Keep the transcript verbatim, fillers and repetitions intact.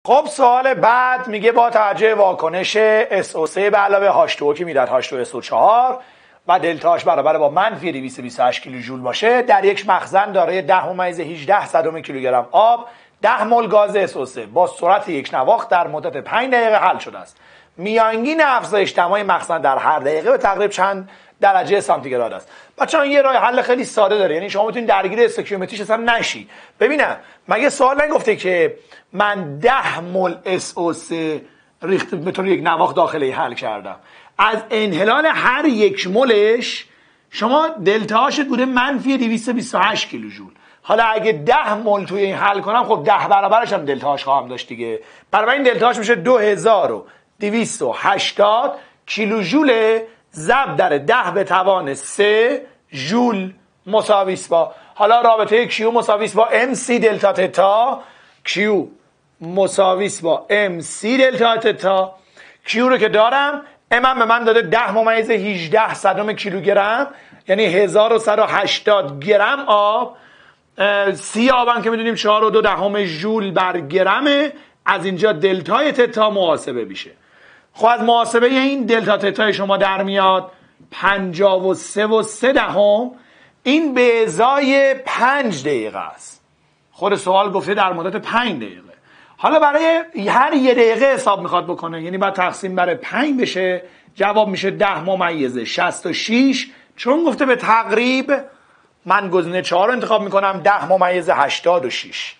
خب سوال بعد میگه با توجه واکنش اس او سه به علاوه هاش تو او که میداد هاش تو اس او چهار و دلتاش برابر با منفی دویست و بیست و هشت کیلوژول باشه، در یک مخزن دارای ده ممیز هجده صدم کیلوگرم آب، ده مول گاز اس او سه با سرعت یک نواخت در مدت پنج دقیقه حل شده است. میانگین افزایش دمای مخزن در هر دقیقه به تقریبا چند درجه سانتیگراد است. بچه‌ها این یه راه حل خیلی ساده داره، یعنی شما میتونید درگیر استوکیومتریش اصلا نشی. ببینم مگه سوال نگفته که من ده مول اس او سه ریخت متر یک نواخت داخل حل کردم، از انحلال هر یک مولش شما دلتاش بوده منفی دویست و بیست و هشت کیلوژول. حالا اگه ده مول توی این حل کنم خب ده برابرش هم دلتاش خواهم داشت دیگه. برای این دلتاش میشه دو هزار و دویست و هشتاد کیلوژول ضرب در ده به توان سه ژول مساویس با، حالا رابطه کیو مساویس با ام سی دلتا تتا، کیو مساویس با ام سی دلتا تتا. کیو رو که دارم، ام هم به من داده ده ممیز هجده صدم کیلوگرم، یعنی هزار و صد و هشتاد گرم آب. سی آبم که میدونیم چهار و دو دهم ژول بر گرمه، از اینجا دلتای تتا محاسبه میشه. خب از محاسبه این دلتا تتای شما در میاد پنجاه و سه و سه دهم، این به ازای پنج دقیقه است. خود سوال گفته در مدت پنج دقیقه. حالا برای هر یه دقیقه حساب میخواد بکنه، یعنی باید تقسیم بر پنج بشه، جواب میشه ده ممیز شصت و شش. چون گفته به تقریب، من گزینه چهار رو انتخاب میکنم، ده ممیز هشتاد و شش.